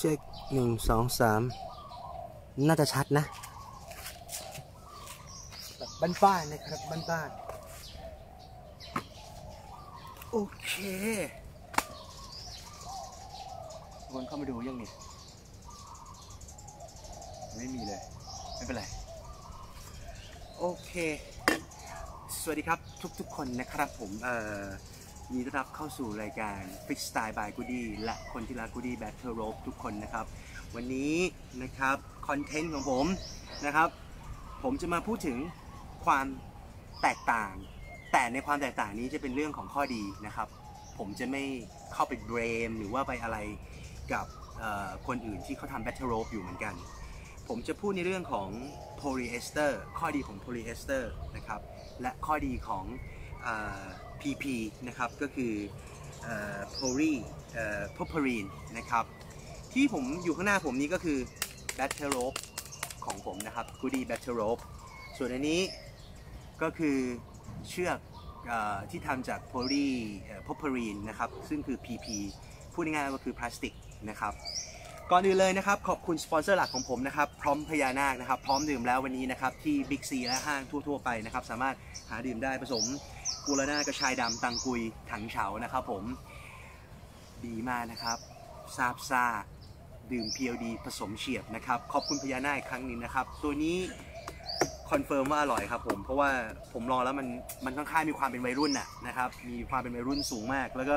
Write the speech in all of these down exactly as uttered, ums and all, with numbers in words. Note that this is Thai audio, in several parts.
ช็คหนึ่งสองสามน่าจะชัดนะแบบบ้านๆนะครับบ้านๆโอเควนเข้ามาดูยังนี่ไม่มีเลยไม่เป็นไรโอเคสวัสดีครับทุกๆคนนะครับผมเอ่อยินดีต้อนรับเข้าสู่รายการ Freestyle by Goody และคนที่รัก Goody Battle Rope ทุกคนนะครับวันนี้นะครับคอนเทนต์ของผมนะครับผมจะมาพูดถึงความแตกต่างแต่ในความแตกต่างนี้จะเป็นเรื่องของข้อดีนะครับผมจะไม่เข้าไปเบรมหรือว่าไปอะไรกับคนอื่นที่เขาทำ Battle Rope อยู่เหมือนกันผมจะพูดในเรื่องของ polyester ข้อดีของ polyester นะครับและข้อดีของ พี พี นะครับก็คือ poly propylene นะครับที่ผมอยู่ข้างหน้าผมนี้ก็คือ Battle Rope ของผมนะครับ Goody Battle Rope ส่วนอันนี้ก็คือเชือกที่ทำจาก poly propylene นะครับซึ่งคือ พี พี พูดง่ายๆก็คือพลาสติกนะครับก่อนอื่นเลยนะครับขอบคุณสปอนเซอร์หลักของผมนะครับพร้อมพญานาคนะครับพร้อมดื่มแล้ววันนี้นะครับที่ Big C และห้างทั่วๆไปนะครับสามารถหาดื่มได้ผสมกูราน่ากระชายดำตังกุยถังเฉานะครับผมดีมากนะครับซาบซ่าดื่ม พี แอล ดี ผสมเฉียบนะครับขอบคุณพญานาคอีกครั้งนึงนะครับตัวนี้คอนเฟิร์มว่าอร่อยครับผมเพราะว่าผมลองแล้วมันมันค่อนข้างมีความเป็นวัยรุ่นน่ะนะครับมีความเป็นวัยรุ่นสูงมากแล้วก็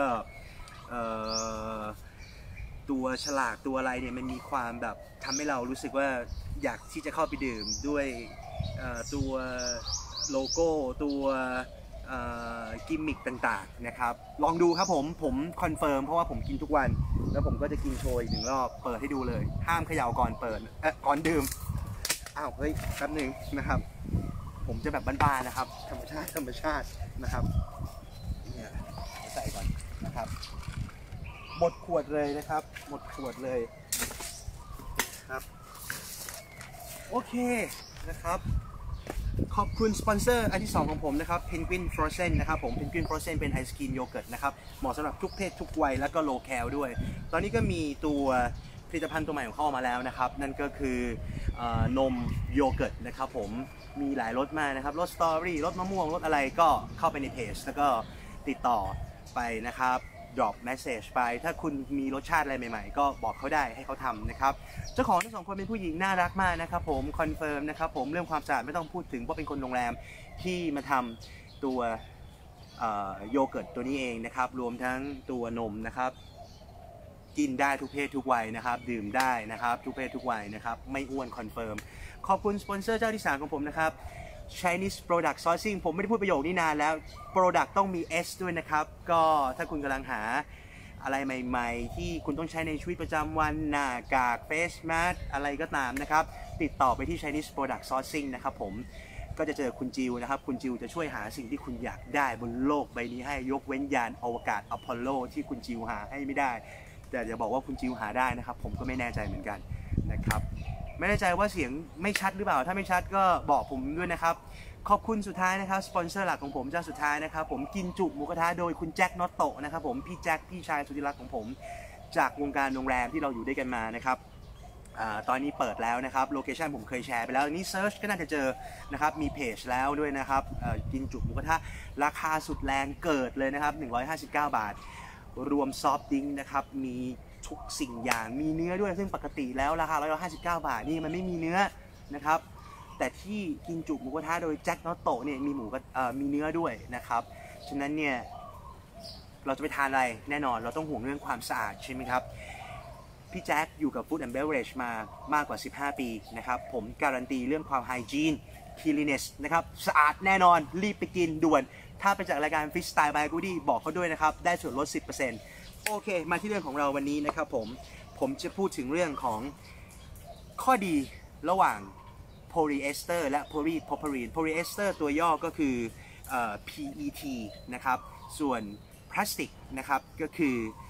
ตัวฉลากตัวอะไรเนี่ยมันมีความแบบทำให้เรารู้สึกว่าอยากที่จะเข้าไปดื่มด้วยตัวโลโก้ตัวกิมมิคต่างๆนะครับลองดูครับผมผมคอนเฟิร์มเพราะว่าผมกินทุกวันแล้วผมก็จะกินโชยอีกหนึ่งรอบเปิดให้ดูเลยห้ามเขย่าก่อนเปิดเอ๊ะก่อนดื่มอ้าวเฮ้ยแป๊บหนึ่งนะครับผมจะแบบบ้านๆนะครับธรรมชาติธรรมชาตินะครับเนี่ยใส่ก่อนนะครับหมดขวดเลยนะครับหมดขวดเลยครับโอเคนะครับขอบคุณสปอนเซอร์อันที่สองของผมนะครับ Penguin Frozen นะครับผม Penguin Frozen เป็นไอศกรีมโยเกิร์ตนะครับเหมาะสำหรับทุกเพศทุกวัยแล้วก็โลแคลด้วยตอนนี้ก็มีตัวผลิตภัณฑ์ตัวใหม่ของเขามาแล้วนะครับนั่นก็คือนมโยเกิร์ตนะครับผมมีหลายรสมากนะครับรสสตรอเบอรี่รสมะม่วงรสอะไรก็เข้าไปในเพจแล้วก็ติดต่อไปนะครับdrop message ไปถ้าคุณมีรสชาติอะไรใหม่ๆก็บอกเขาได้ให้เขาทำนะครับเจ้าของทั้งสองคนเป็นผู้หญิงน่ารักมากนะครับผมคอนเฟิร์มนะครับผมเรื่องความสะอาดไม่ต้องพูดถึงเพราะเป็นคนโรงแรมที่มาทำตัวโยเกิร์ตตัวนี้เองนะครับรวมทั้งตัวนมนะครับกินได้ทุกเพศทุกวัยนะครับดื่มได้นะครับทุกเพศทุกวัยนะครับไม่อ้วนคอนเฟิร์มขอบคุณสปอนเซอร์เจ้าที่สามของผมนะครับChinese Product Sourcing ผมไม่ได้พูดประโยคนี้นานแล้ว Product ต้องมี S ด้วยนะครับก็ถ้าคุณกำลังหาอะไรใหม่ๆที่คุณต้องใช้ในชีวิตประจำวันหน้ากาก Face Mask อะไรก็ตามนะครับติดต่อไปที่ Chinese Product Sourcing นะครับผมก็จะเจอคุณจิวนะครับคุณจิวจะช่วยหาสิ่งที่คุณอยากได้บนโลกใบนี้ให้ยกเว้นยานอวกาศอพอลโลที่คุณจิวหาให้ไม่ได้แต่จะบอกว่าคุณจิวหาได้นะครับผมก็ไม่แน่ใจเหมือนกันนะครับไม่แน่ใจว่าเสียงไม่ชัดหรือเปล่าถ้าไม่ชัดก็บอกผมด้วยนะครับขอบคุณสุดท้ายนะครับสปอนเซอร์หลักของผมเจ้าสุดท้ายนะครับผมกินจุหมูกระทะโดยคุณแจ็คนอตโตะนะครับผมพี่แจ็คพี่ชายสุดที่รักของผมจากวงการโรงแรมที่เราอยู่ด้วยกันมานะครับตอนนี้เปิดแล้วนะครับโลเคชันผมเคยแชร์ไปแล้วนี่เซิร์ชก็น่าจะเจอนะครับมีเพจแล้วด้วยนะครับกินจุหมูกระทะราคาสุดแรงเกิดเลยนะครับหนึ่งร้อยห้าสิบเก้าบาทรวมซอฟต์ดริงก์นะครับมีทุกสิ่งอย่างมีเนื้อด้วยซึ่งปกติแล้วราคาหนึ่งร้อยห้าสิบเก้าบาทนี่มันไม่มีเนื้อนะครับแต่ที่กินจุหมูกระทะโดยแจ็คนอตโตะเนี่ยมีหมูเอ่อมีเนื้อด้วยนะครับฉะนั้นเนี่ยเราจะไปทานอะไรแน่นอนเราต้องห่วงเรื่องความสะอาดใช่ไหมครับพี่แจ็คอยู่กับ Food and Beverage มามากกว่าสิบห้าปีนะครับผมการันตีเรื่องความไฮจีน cleanliness นะครับสะอาดแน่นอนรีบไปกินด่วนถ้าไปจากรายการ Freestyle by Goody บอกเขาด้วยนะครับได้ส่วนลด สิบเปอร์เซ็นต์โอเคมาที่เรื่องของเราวันนี้นะครับผมผมจะพูดถึงเรื่องของข้อดีระหว่าง polyester และ polypropylene polyester ตัวย่อก็คือ พี อี ที นะครับส่วนพลาสติกนะครับก็คือ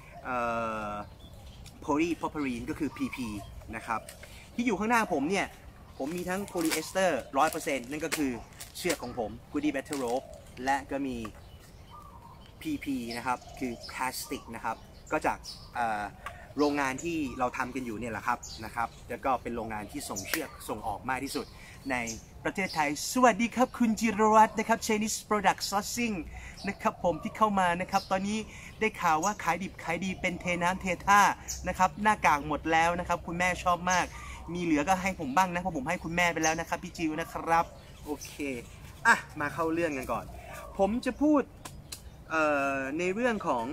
polypropylene ก็คือ พี พี นะครับที่อยู่ข้างหน้าผมเนี่ยผมมีทั้ง polyester หนึ่งร้อยเปอร์เซ็นต์ นั่นก็คือเชือกของผม Goody Battle Rope และก็มี พี พี นะครับคือพลาสติกนะครับก็จากโรงงานที่เราทำกันอยู่เนี่ยแหละครับนะครับแล้วก็เป็นโรงงานที่ส่งเชือกส่งออกมากที่สุดในประเทศไทยสวัสดีครับคุณจิรวัตรนะครับ Chinese Product Sourcing นะครับผมที่เข้ามานะครับตอนนี้ได้ข่าวว่าขายดิบขายดีเป็นเทน้ำเทท่านะครับหน้ากากหมดแล้วนะครับคุณแม่ชอบมากมีเหลือก็ให้ผมบ้างนะเพราะผมให้คุณแม่ไปแล้วนะครับพี่จิวนะครับโอเคอ่ะมาเข้าเรื่องกันก่อนผมจะพูดในเรื่องของ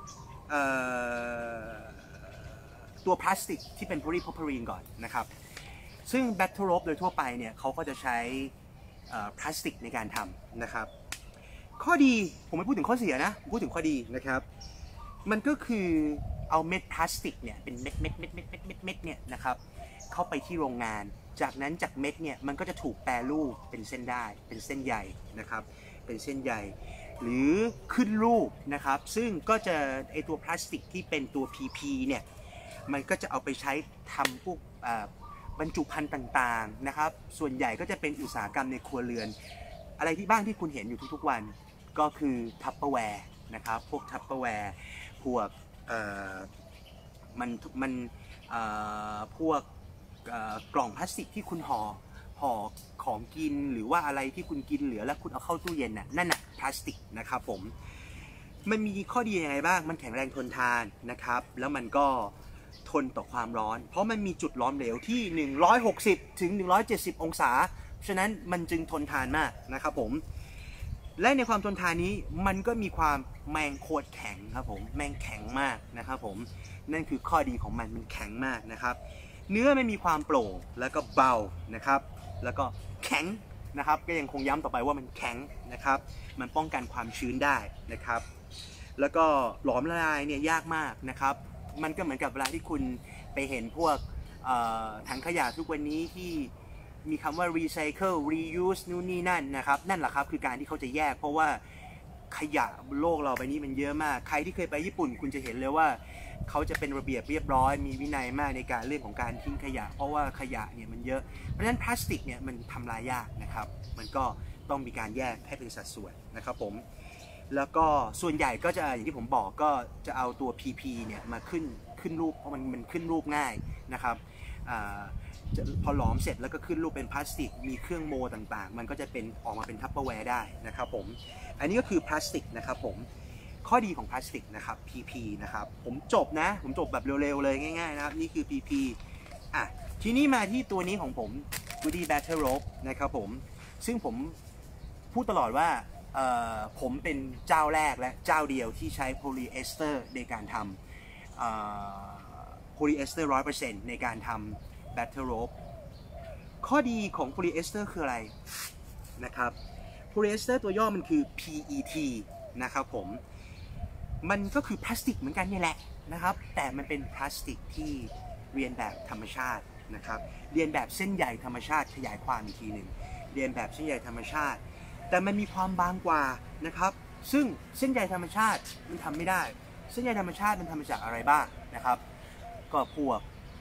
ตัวพลาสติกที่เป็นโพลีโพรพิลีนก่อนนะครับซึ่งแบตเตอร์โรปโดยทั่วไปเนี่ยเขาก็จะใช้พลาสติกในการทำนะครับข้อดีผมไม่พูดถึงข้อเสียนะผมพูดถึงข้อดีนะครับมันก็คือเอาเม็ดพลาสติกเนี่ยเป็นเม็ดเม็ดเม็ดเม็ดเม็ดเม็ดเม็ดเนี่ยนะครับเข้าไปที่โรงงานจากนั้นจากเม็ดเนี่ยมันก็จะถูกแปรรูปเป็นเส้นได้เป็นเส้นใยนะครับเป็นเส้นใยหรือขึ้นรูปนะครับซึ่งก็จะไอตัวพลาสติกที่เป็นตัว พี พี เนี่ยมันก็จะเอาไปใช้ทำพวกบรรจุภัณฑ์ต่างๆนะครับส่วนใหญ่ก็จะเป็นอุตสาหกรรมในครัวเรือนอะไรที่บ้างที่คุณเห็นอยู่ทุกๆวันก็คือทัพเปอร์แวร์นะครับพวกทัพเปอร์แวร์พวกมันมันพวกกล่องพลาสติกที่คุณห่อห่อของกินหรือว่าอะไรที่คุณกินเหลือแล้วคุณเอาเข้าตู้เย็นน่ะนั่นน่ะพลาสติกนะครับผมมันมีข้อดียังไงบ้างมันแข็งแรงทนทานนะครับแล้วมันก็ทนต่อความร้อนเพราะมันมีจุดร้อนเหลวที่หนึ่งร้อยหกสิบถึงหนึ่งร้อยเจ็ดสิบองศาฉะนั้นมันจึงทนทานมากนะครับผมและในความทนทานนี้มันก็มีความแมงโคตรแข็งครับผมแมงแข็งมากนะครับผมนั่นคือข้อดีของมันมันแข็งมากนะครับเนื้อไม่มีความโปร่งแล้วก็เบานะครับแล้วก็แข็งนะครับก็ยังคงย้ำต่อไปว่ามันแข็งนะครับมันป้องกันความชื้นได้นะครับแล้วก็หลอมละลายเนี่ยยากมากนะครับมันก็เหมือนกับเวลาที่คุณไปเห็นพวกถังขยะทุกวันนี้ที่มีคำว่า recycle reuse นู่นนี่นั่นนะครับนั่นแหละครับคือการที่เขาจะแยกเพราะว่าขยะบนโลกเราใบนี้มันเยอะมากใครที่เคยไปญี่ปุ่นคุณจะเห็นเลยว่าเขาจะเป็นระเบียบเรียบร้อยมีวินัยมากในการเรื่องของการทิ้งขยะเพราะว่าขยะเนี่ยมันเยอะเพราะฉะนั้นพลาสติกเนี่ยมันทำลายยากนะครับมันก็ต้องมีการแยกให้เป็นสัดส่วนนะครับผมแล้วก็ส่วนใหญ่ก็จะอย่างที่ผมบอกก็จะเอาตัว พี พี เนี่ยมาขึ้นขึ้นรูปเพราะมันมันขึ้นรูปง่ายนะครับพอหลอมเสร็จแล้วก็ขึ้นรูปเป็นพลาสติกมีเครื่องโมต่างๆมันก็จะเป็นออกมาเป็นทัพเปอร์แวร์ได้นะครับผมอันนี้ก็คือพลาสติกนะครับผมข้อดีของพลาสติกนะครับ พี พี นะครับผมจบนะผมจบแบบเร็วๆเลยง่ายๆนะครับนี่คือ พี พี อ่ะทีนี้มาที่ตัวนี้ของผม Goody Battle Rope นะครับผมซึ่งผมพูดตลอดว่าผมเป็นเจ้าแรกและเจ้าเดียวที่ใช้โพลีเอสเตอร์ในการทำโพลีเอสเตอร์ร้อยเปอร์เซ็นต์ในการทำ Battle Rope ข้อดีของโพลีเอสเตอร์คืออะไรนะครับโพลีเอสเตอร์ตัวย่อมันคือ พี อี ที นะครับผมมันก็คือพลาสติกเหมือนกันนี่แหละนะครับแต่มันเป็นพลาสติกที่เรียนแบบธรรมชาตินะครับเรียนแบบเส้นใยธรรมชาติขยายความอีกทีหนึ่งเรียนแบบเส้นใยธรรมชาติแต่มันมีความบางกว่านะครับซึ่งเส้นใยธรรมชาติมันทำไม่ได้เส้นใยธรรมชาติมันทำมาจากอะไรบ้างนะครับก็พวก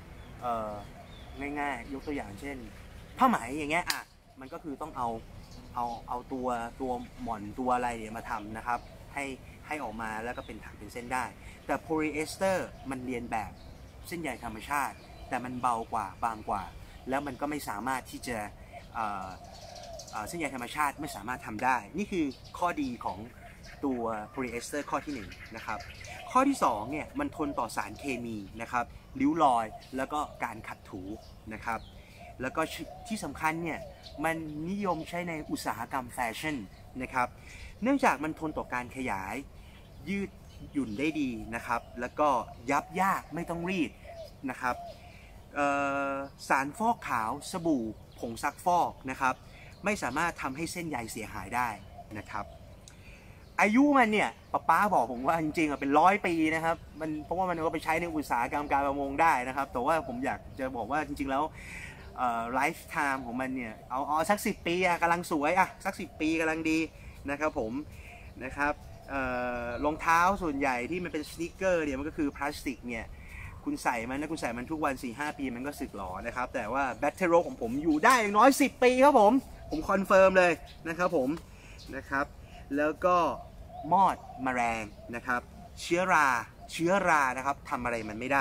ง่ายๆยกตัวอย่างเช่นผ้าไหมอย่างเงี้ยอ่ะมันก็คือต้องเอาเอาเอาตัวตัวหม่อนตัวอะไรเนี่ยมาทำนะครับให้ให้ออกมาแล้วก็เป็นถังเป็นเส้นได้แต่โพลีเอสเตอร์มันเรียนแบบเส้นใยธรรมชาติแต่มันเบากว่าบางกว่าแล้วมันก็ไม่สามารถที่จะเส้นใยธรรมชาติไม่สามารถทำได้นี่คือข้อดีของตัวโพลีเอสเตอร์ข้อที่หนึ่งนะครับข้อที่สองเนี่ยมันทนต่อสารเคมีนะครับริ้วรอยแล้วก็การขัดถูนะครับแล้วก็ที่สำคัญเนี่ยมันนิยมใช้ในอุตสาหกรรมแฟชั่นนะครับเนื่องจากมันทนต่อการขยายยืดหยุ่นได้ดีนะครับแล้วก็ยับยากไม่ต้องรีดนะครับสารฟอกขาวสบู่ผงซักฟอกนะครับไม่สามารถทำให้เส้นใยเสียหายได้นะครับอายุมันเนี่ยป้าป้าบอกผมว่าจริงๆเป็นร้อยปีนะครับมันเพราะว่ามันก็ไปใช้ในอุตสาหกรรมการประมงได้นะครับแต่ว่าผมอยากจะบอกว่าจริงๆแล้วไลฟ์ไทม์ของมันเนี่ยเอาเอาสักสิบปีอะกำลังสวยอะสักสิบปีกำลังดีนะครับผมนะครับรองเท้าส่วนใหญ่ที่มันเป็นสนิเกอร์เนี่ยมันก็คือพลาสติกเนี่ยคุณใส่มันนะคุณใส่มันทุกวัน สี่ห้า ปีมันก็สึกหรอนะครับแต่ว่าแบตเตอรี่ของผมอยู่ได้อย่างน้อยสิบปีครับผมผมคอนเฟิร์มเลยนะครับผมนะครับแล้วก็มอดแมลงนะครับเชื้อราเชื้อรานะครับทำอะไรมันไม่ได้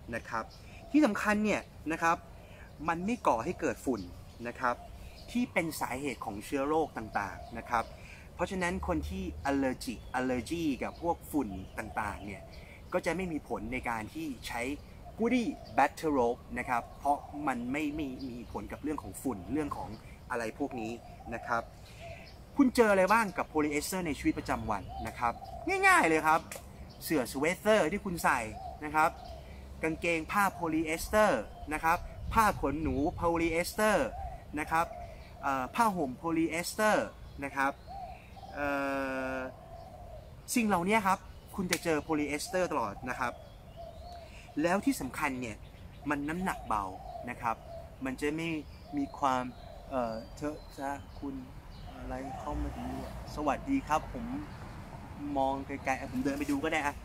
นะครับที่สำคัญเนี่ยนะครับมันไม่ก่อให้เกิดฝุ่นนะครับที่เป็นสาเหตุของเชื้อโรคต่างๆนะครับเพราะฉะนั้นคนที่ allergic allergy กับพวกฝุ่นต่างๆเนี่ยก็จะไม่มีผลในการที่ใช้ Goody Better Rope นะครับเพราะมันไม่ไม่มีผลกับเรื่องของฝุ่นเรื่องของอะไรพวกนี้นะครับคุณเจออะไรบ้างกับโพลีเอสเตอร์ในชีวิตประจำวันนะครับง่ายๆเลยครับเสื้อสเวตเตอร์ที่คุณใส่นะครับกางเกงผ้าโพลีเอสเตอร์นะครับผ้าขนหนูโพลีเอสเตอร์นะครับผ้าห่มโพลีเอสเตอร์นะครับสิ่งเหล่านี้ครับคุณจะเจอโพลีเอสเตอร์ตลอดนะครับแล้วที่สำคัญเนี่ยมันน้ำหนักเบานะครับมันจะไม่มีความเอ่อเธอจะคุณอะไรเข้ามาดีสวัสดีครับผมมองไกลๆผมเดินไปดูก็ได้อะ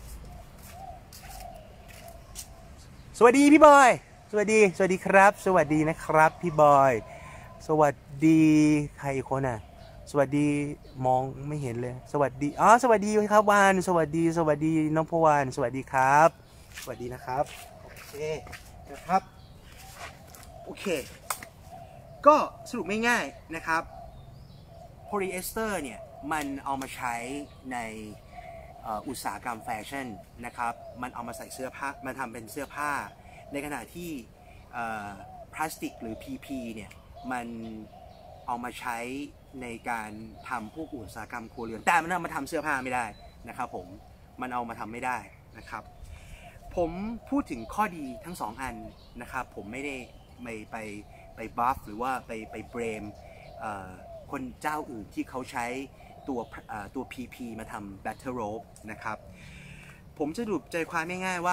สวัสดีพี่บอยสวัสดีสวัสดีครับสวัสดีนะครับพี่บอยสวัสดีใครอีกคนอ่ะสวัสดีมองไม่เห็นเลยสวัสดีอ๋อสวัสดีครับวานสวัสดีสวัสดีน้องพวานสวัสดีครับสวัสดีนะครับโอเคนะครับโอเคก็สรุปง่ายๆนะครับโพลีเอสเตอร์เนี่ยมันเอามาใช้ในอุตสาหกรรมแฟชั่นนะครับมันเอามาใส่เสื้อผ้ามันทำเป็นเสื้อผ้าในขณะที่พลาสติกหรือ พี พี เนี่ยมันเอามาใช้ในการทำพวกอุตสาหกรรมครัวเรือนแต่มันเอามาทำเสื้อผ้าไม่ได้นะครับผมมันเอามาทำไม่ได้นะครับผมพูดถึงข้อดีทั้งสองอันนะครับผมไม่ได้ไม่ไปไปบัฟหรือว่าไปไปเบรมคนเจ้าอื่นที่เขาใช้ตัวตัว พี พี มาทำ Battle Rope นะครับผมจะสรุปใจความง่ายๆว่า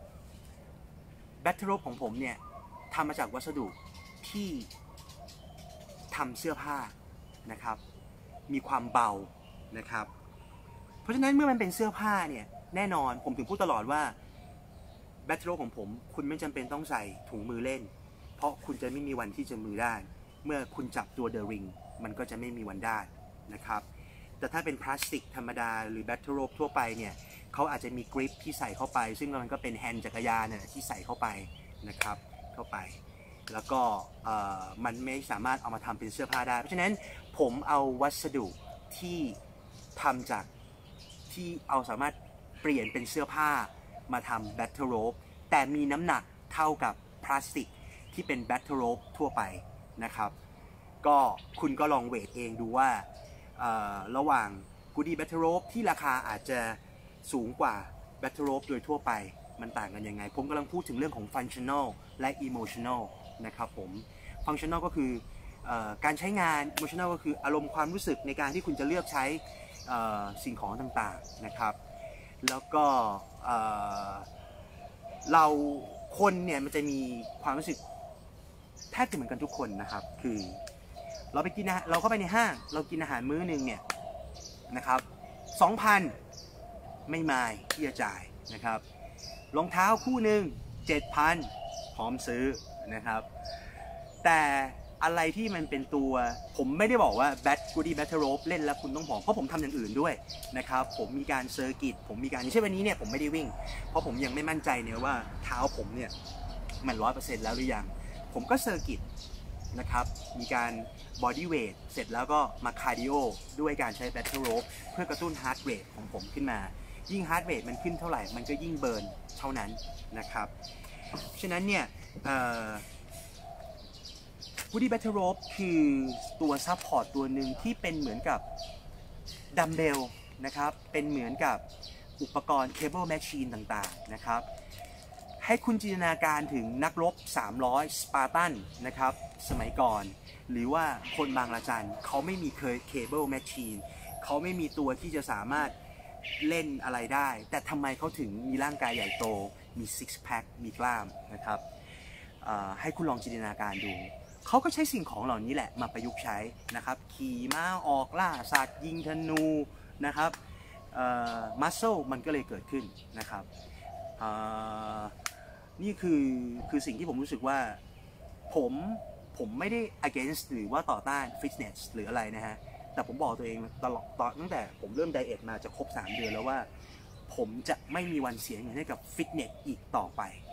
Battle Rope ของผมเนี่ยทำมาจากวัสดุที่ทำเสื้อผ้านะครับมีความเบานะครับเพราะฉะนั้นเมื่อมันเป็นเสื้อผ้าเนี่ยแน่นอนผมถึงพูดตลอดว่า Battle Rope ของผมคุณไม่จำเป็นต้องใส่ถุงมือเล่นเพราะคุณจะไม่มีวันที่จะมือได้เมื่อคุณจับตัว The Ring มันก็จะไม่มีวันได้นะครับแต่ถ้าเป็นพลาสติกธรรมดาหรือ Battle Rope ทั่วไปเนี่ยเขาอาจจะมีกริปที่ใส่เข้าไปซึ่งมันก็เป็นแฮนด์จักรยานเนี่ยที่ใส่เข้าไปนะครับเข้าไปแล้วก็มันไม่สามารถเอามาทำเป็นเสื้อผ้าได้เพราะฉะนั้นผมเอาวัสดุที่ทำจากที่เอาสามารถเปลี่ยนเป็นเสื้อผ้ามาทำ Battle Rope แต่มีน้ำหนักเท่ากับพลาสติกที่เป็น Battle Rope ทั่วไปนะครับก็คุณก็ลองเวทเองดูว่าระหว่าง Goody Battle Rope ที่ราคาอาจจะสูงกว่า Battle Rope โดยทั่วไปมันต่างกันยังไงผมกำลังพูดถึงเรื่องของ Functional และ Emotional นะครับผม Functional ก็คือการใช้งาน Emotional ก็คืออารมณ์ความรู้สึกในการที่คุณจะเลือกใช้สิ่งของต่างๆนะครับแล้วก็เราคนเนี่ยมันจะมีความรู้สึกแทบจะเหมือนกันทุกคนนะครับคือเราไปกินอาหารเราเข้าไปในห้างเรากินอาหารมื้อหนึ่งเนี่ยนะครับ สองพัน ไม่มายที่จะจ่ายนะครับรองเท้าคู่หนึ่ง เจ็ดพัน พร้อมซื้อนะครับแต่อะไรที่มันเป็นตัวผมไม่ได้บอกว่า Bat Goody Battle Rope เล่นแล้วคุณต้องผอมเพราะผมทำอย่างอื่นด้วยนะครับผมมีการเซอร์กิตผมมีการอย่างเช่นวันนี้เนี่ยผมไม่ได้วิ่งเพราะผมยังไม่มั่นใจเนี่ยว่าเท้าผมเนี่ยมัน ร้อยเปอร์เซ็นต์ แล้วหรือยังผมก็เซอร์กิตนะครับมีการบอดี้เวทเสร็จแล้วก็มาคาร์ดิโอด้วยการใช้ Battle Rope เพื่อกระตุ้นฮาร์ดเรทของผมขึ้นมายิ่งฮาร์ดเรทมันขึ้นเท่าไหร่มันก็ยิ่งเบิร์นเท่านั้นนะครับฉะนั้นเนี่ยGoody Battle Rope คือตัวซัพพอร์ตตัวหนึ่งที่เป็นเหมือนกับดัมเบลนะครับเป็นเหมือนกับอุปกรณ์เคเบิลแมชชีนต่างๆนะครับให้คุณจินตนาการถึงนักรบสามร้อยสปาร์ตันนะครับสมัยก่อนหรือว่าคนบางละจันเขาไม่มีเคเบิลแมชชีนเขาไม่มีตัวที่จะสามารถเล่นอะไรได้แต่ทำไมเขาถึงมีร่างกายใหญ่โตมีซิกซ์แพคมีกล้ามนะครับให้คุณลองจินตนาการดูเขาก็ใช้สิ่งของเหล่านี้แหละมาประยุกต์ใช้นะครับขี่ม้าออกล่าสัตว์ยิงธนูนะครับมัสเซลมันก็เลยเกิดขึ้นนะครับนี่คือคือสิ่งที่ผมรู้สึกว่าผมผมไม่ได้ against หรือว่าต่อต้าน fitness หรืออะไรนะฮะแต่ผมบอกตัวเองตลอดตอนตั้งแต่ผมเริ่มไดเอทมาจะครบสามเดือนแล้วว่าผมจะไม่มีวันเสียเงินให้กับฟิตเนสอีกต่อไป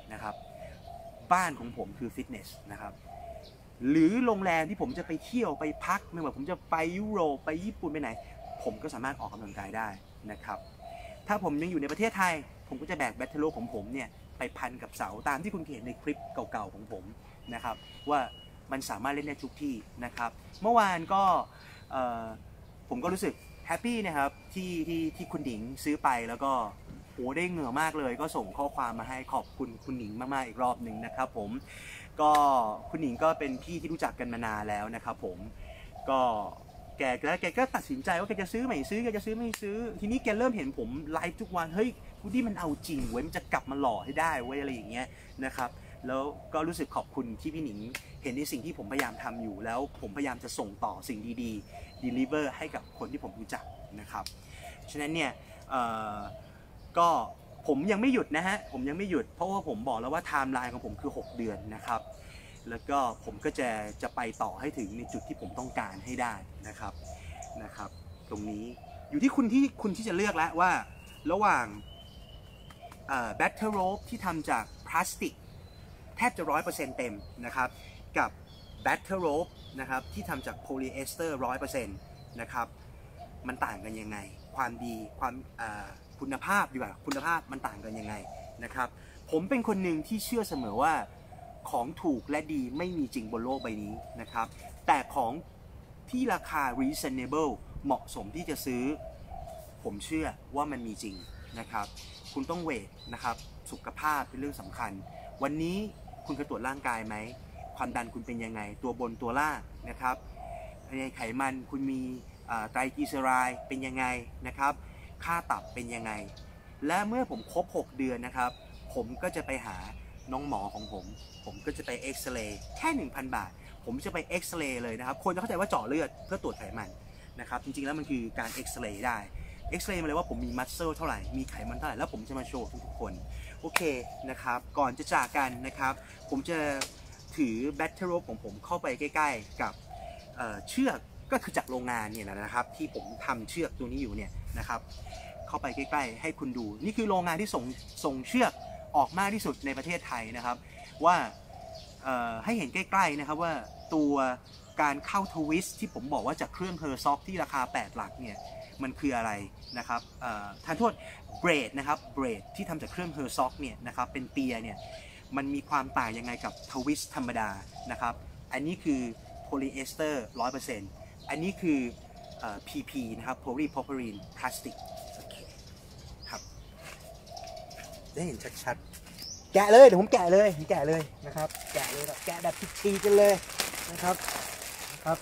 นะครับบ้านของผมคือฟิตเนสนะครับหรือโรงแรมที่ผมจะไปเที่ยวไปพักไม่ว่าผมจะไปยุโรปไปญี่ปุ่นไปไหนผมก็สามารถออกกำลังกายได้นะครับถ้าผมยังอยู่ในประเทศไทยผมก็จะแบกแบตเทอรี่ของผมเนี่ยไปพันกับเสาตามที่คุณเห็นในคลิปเก่าๆของผมนะครับว่ามันสามารถเล่นได้ทุกที่นะครับเมื่อวานก็ผมก็รู้สึกแฮปปี้นะครับที่ที่ที่คุณหนิงซื้อไปแล้วก็โอ้ได้เหงื่อมากเลยก็ส่งข้อความมาให้ขอบคุณคุณหนิงมากๆอีกรอบหนึ่งนะครับผมก็คุณหนิงก็เป็นพี่ที่รู้จักกันมานานแล้วนะครับผมก็แกแล้วแกก็ตัดสินใจว่าแกจะซื้อไม่ซื้อแกจะซื้อไม่ซื้อทีนี้แกเริ่มเห็นผมไลฟ์ทุกวันเฮ้ยกูดี้มันเอาจริงเว้ยมันจะกลับมาหล่อให้ได้เว้ยอะไรอย่างเงี้ยนะครับแล้วก็รู้สึกขอบคุณที่พี่หนิงเห็นในสิ่งที่ผมพยายามทำอยู่แล้วผมพยายามจะส่งต่อสิ่งดีๆ deliver ให้กับคนที่ผมรู้จักนะครับฉะนั้นเนี่ยก็ผมยังไม่หยุดนะฮะผมยังไม่หยุดเพราะว่าผมบอกแล้วว่าไทม์ไลน์ของผมคือหกเดือนนะครับแล้วก็ผมก็จะจะไปต่อให้ถึงในจุดที่ผมต้องการให้ได้นะครับนะครับตรงนี้อยู่ที่คุณที่คุณที่จะเลือกแล้วว่าระหว่างแบตเตอร์โรปที่ทำจากพลาสติกแทบจะ ร้อยเปอร์เซ็นต์ เต็มนะครับกับแบตเตอร์โรปนะครับที่ทำจากโพลีเอสเตอร์ ร้อยเปอร์เซ็นต์ นะครับมันต่างกันยังไงความดีความคุณภาพดีกว่าคุณภาพมันต่างกันยังไงนะครับผมเป็นคนหนึ่งที่เชื่อเสมอว่าของถูกและดีไม่มีจริงบนโลกใบนี้นะครับแต่ของที่ราคา reasonable เหมาะสมที่จะซื้อผมเชื่อว่ามันมีจริงนะครับคุณต้องเวทนะครับสุขภาพเป็นเรื่องสำคัญวันนี้คุณเคยตรวจร่างกายไหมความดันคุณเป็นยังไงตัวบนตัวล่างนะครับในไขมันคุณมีไตรกลีเซอไรด์เป็นยังไงนะครับค่าตับเป็นยังไงและเมื่อผมครบหกเดือนนะครับผมก็จะไปหาน้องหมอของผมผมก็จะไปเอ็กซเรย์แค่ หนึ่งพัน บาทผมจะไปเอ็กซเรย์เลยนะครับคนจะเข้าใจว่าเจาะเลือดเพื่อตรวจไขมันนะครับจริงๆแล้วมันคือการเอ็กซเรย์ได้เอ็กซเรย์มาเลยว่าผมมีมัสเซลเท่าไหร่มีไขมันเท่าไหร่แล้วผมจะมาโชว์ทุกๆคนโอเคนะครับก่อนจะจากกันนะครับผมจะถือแบตเตอรี่ของผมเข้าไปใกล้ๆกับเชือกก็คือจากโรงงานเนี่ยนะครับที่ผมทำเชือกตัวนี้อยู่เนี่ยนะครับเข้าไปใกล้ๆให้คุณดูนี่คือโรงงานที่ส่งส่งเชือกออกมากที่สุดในประเทศไทยนะครับว่าให้เห็นใกล้ๆนะครับว่าตัวการเข้าทวิสต์ที่ผมบอกว่าจากเครื่องเฮอร์ซ็อกที่ราคาแปดหลักเนี่ยมันคืออะไรนะครับทานโทษเบรดนะครับเบรดที่ทำจากเครื่องเฮอร์ซ็อกเนี่ยนะครับเป็นเปียเนี่ยมันมีความต่างยังไงกับทวิสต์ธรรมดานะครับอันนี้คือโพลีเอสเตอร์ ร้อยเปอร์เซ็นต์ อันนี้คือ พี พี นะครับ polypropylene plastic โอเคครับได้เห็นชัดๆแกะเลยเดี๋ยวผมแกะเลยผมแกะเลยนะครับแกะเลยแบบแกะแบบทีๆกันเลยนะครับนะครับ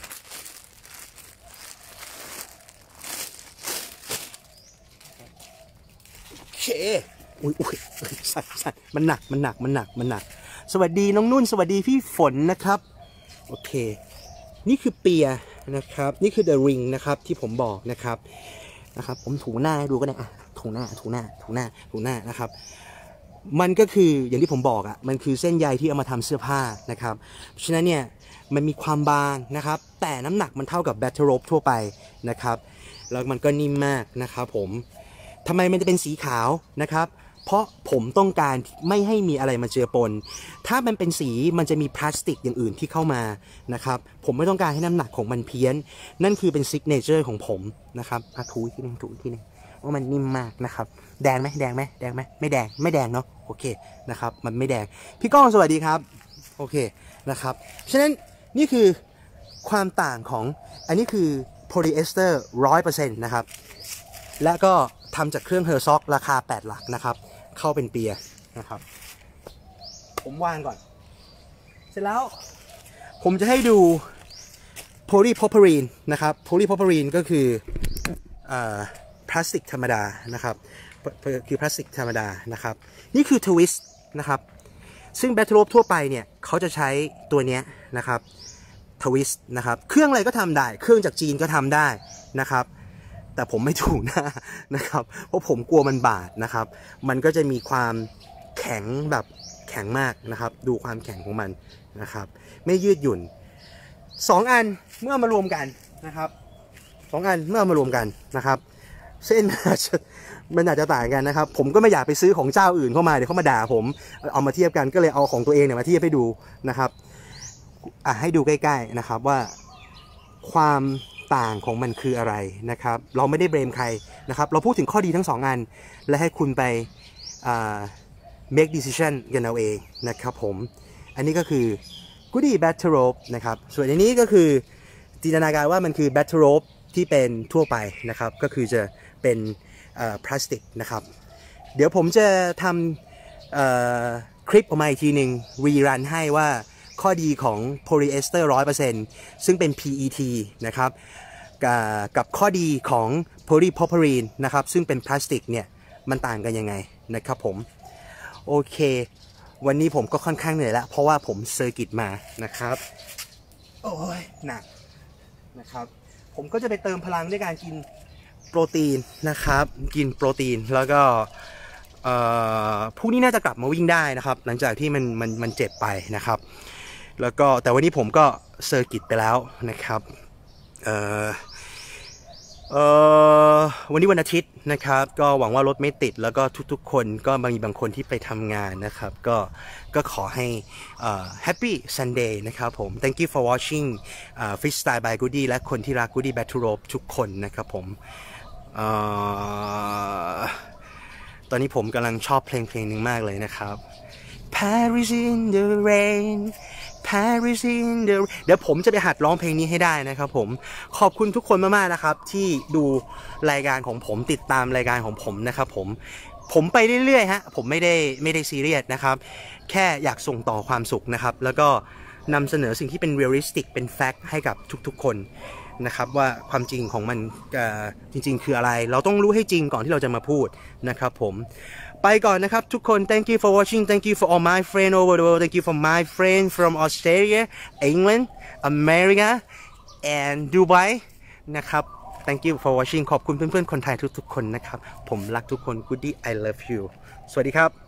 โอเคอุ้ยอุ้ยสั่นสั่นมันหนักมันหนักมันหนักมันหนักสวัสดีน้องนุ่นสวัสดีพี่ฝนนะครับโอเคนี่คือเปียนะครับนี่คือ the ring นะครับที่ผมบอกนะครับนะครับผมถูหน้าให้ดูก็ได้อ่ะถูหน้าถูหน้าถูหน้าถูหน้านะครับมันก็คืออย่างที่ผมบอกอ่ะมันคือเส้นใยที่เอามาทำเสื้อผ้านะครับเพราะฉะนั้นเนี่ยมันมีความบางนะครับแต่น้ำหนักมันเท่ากับแบตเตอร์โรปทั่วไปนะครับแล้วมันก็นิ่มมากนะครับผมทำไมมันจะเป็นสีขาวนะครับเพราะผมต้องการไม่ให้มีอะไรมาเจือปนถ้ามันเป็นสีมันจะมีพลาสติกอย่างอื่นที่เข้ามานะครับผมไม่ต้องการให้น้ำหนักของมันเพี้ยนนั่นคือเป็นซิกเนเจอร์ของผมนะครับอะถูที่นึงถูที่นึงว่ามันนิ่มมากนะครับแดงไหมแดงไหมแดงไหมไม่แดงไม่แดงเนาะโอเคนะครับมันไม่แดงพี่ก้องสวัสดีครับโอเคนะครับฉะนั้นนี่คือความต่างของอันนี้คือโพลีเอสเตอร์ ร้อยเปอร์เซ็นต์ นะครับและก็ทำจากเครื่องเฮอร์ซ็อกราคาแปดหลักนะครับเข้าเป็นเปียนะครับผมวางก่อนเสร็จแล้วผมจะให้ดูโพลีโพรพิลีนนะครับโพลีโพรพิลีนก็คือพลาสติกธรรมดานะครับคือพลาสติกธรรมดานะครับนี่คือทวิสต์นะครับซึ่งแบตเตอรี่ทั่วไปเนี่ยเขาจะใช้ตัวนี้นะครับทวิสต์นะครับเครื่องอะไรก็ทำได้เครื่องจากจีนก็ทำได้นะครับแต่ผมไม่ถูหน้านะครับเพราะผมกลัวมันบาดนะครับมันก็จะมีความแข็งแบบแข็งมากนะครับดูความแข็งของมันนะครับไม่ยืดหยุ่นสองอันเมื่อมารวมกันนะครับสองอันเมื่อมารวมกันนะครับเส้นอาจจะมันอาจจะต่างกันนะครับผมก็ไม่อยากไปซื้อของเจ้าอื่นเข้ามาเดี๋ยวเขามาด่าผมเอามาเทียบกันก็เลยเอาของตัวเองเนี่ยมาเทียบให้ดูนะครับอ่ะให้ดูใกล้ๆนะครับว่าความต่างของมันคืออะไรนะครับเราไม่ได้เบรมใครนะครับเราพูดถึงข้อดีทั้งสองอันและให้คุณไปmake decision กันเอาเองนะครับผมอันนี้ก็คือ Goody Battle Rope นะครับส่วนอันนี้ก็คือจินตนาการว่ามันคือ Battle Rope ที่เป็นทั่วไปนะครับก็คือจะเป็นพลาสติกนะครับเดี๋ยวผมจะทำคลิปออกมาอีกทีหนึ่งรีรันให้ว่าข้อดีของโพลีเอสเตอร์ ร้อยเปอร์เซ็นต์ ซึ่งเป็น พี อี ที นะครับกับข้อดีของโพลีโพรพารีนนะครับซึ่งเป็นพลาสติกเนี่ยมันต่างกันยังไงนะครับผมโอเควันนี้ผมก็ค่อนข้างเหนื่อยแล้วเพราะว่าผมเซอร์กิตมานะครับโอ้ยหนักนะครับผมก็จะไปเติมพลังด้วยการกินโปรตีนนะครับกินโปรตีนแล้วก็พรุ่งนี้น่าจะกลับมาวิ่งได้นะครับหลังจากที่มันมันมันเจ็บไปนะครับแล้วก็แต่วันนี้ผมก็เซอร์กิตไปแล้วนะครับเอ่อเอ่อวันนี้วันอาทิตย์นะครับก็หวังว่ารถไม่ติดแล้วก็ทุกๆคนก็มีบางคนที่ไปทำงานนะครับก็ก็ขอให้เอ่อ Happy Sunday นะครับผม Thank you for watching Freestyle by Goody และคนที่รัก Goody Battle Rope ทุกคนนะครับผมเอ่อตอนนี้ผมกำลังชอบเพลงเพลงหนึ่งมากเลยนะครับ Paris in the rain Paris in the เดี๋ยวผมจะไปหัดร้องเพลงนี้ให้ได้นะครับผมขอบคุณทุกคนมากๆนะครับที่ดูรายการของผมติดตามรายการของผมนะครับผมผมไปเรื่อยๆฮะผมไม่ได้ไม่ได้ซีเรียสนะครับแค่อยากส่งต่อความสุขนะครับแล้วก็นำเสนอสิ่งที่เป็นเรียลลิสติกเป็นแฟกต์ให้กับทุกๆคนนะครับว่าความจริงของมันจริงๆคืออะไรเราต้องรู้ให้จริงก่อนที่เราจะมาพูดนะครับผมไปก่อนนะครับทุกคน thank you for watching thank you for all my friends over the world thank you for my friends from Australia England America and Dubai นะครับ thank you for watching ขอบคุณเพื่อนๆคนไทยทุกๆคนนะครับผมรักทุกคน Goody I love you สวัสดีครับ